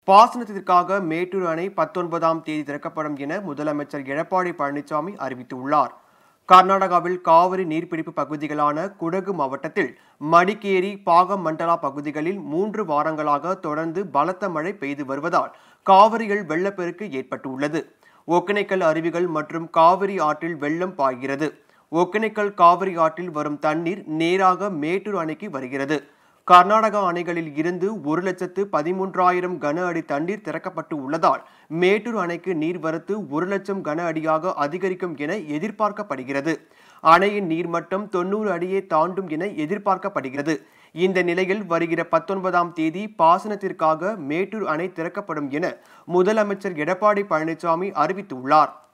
பாசனத்திற்காக மேட்டூர் அணை 19ஆம் தேதி திறக்கப்படும் என முதலமைச்சர் எடப்பாடி பழனிசாமி அறிவித்துள்ளார். கர்நாடகாவில் காவிரி நீர்பிடிப்பு பகுதிகளான குடகு மாவட்டத்தில் மடிக்கேரி, பாகமண்டலா பகுதிகளில் 3 வாரங்களாக தொடர்ந்து பலத்த மழை பெய்து வருவதால் காவிரியில் வெள்ளப்பெருக்கு ஏற்பட்டுள்ளது. ஒகேனக்கல் அருவிகள் மற்றும் காவிரி ஆற்றில் வெள்ளம் பாய்கிறது. ஒகேனக்கல் காவிரி ஆற்றில் வரும் தண்ணீர் நேராக மேட்டூர் அணைக்கு வருகிறது. கர்நாடகா அணைகளில் இருந்து 1,13,000 கன அடி தண்ணீர் திறக்கப்பட்டு உள்ளதால் மேட்டூர் அணைக்கு நீர்வரத்து 1,00,000 கன அடியாக அதிகரிக்கும் என எதிர்பார்க்கப்படுகிறது. அணையின் நீர்மட்டம் 90 அடியை தாண்டும் என எதிர்பார்க்கப்படுகிறது. இந்த நிலையில் வருகிற 19ஆம் தேதி பாசனத்திற்காக மேட்டூர் அணை திறக்கப்படும் என முதலமைச்சர் எடப்பாடி பழனிசாமி அறிவித்துள்ளார்.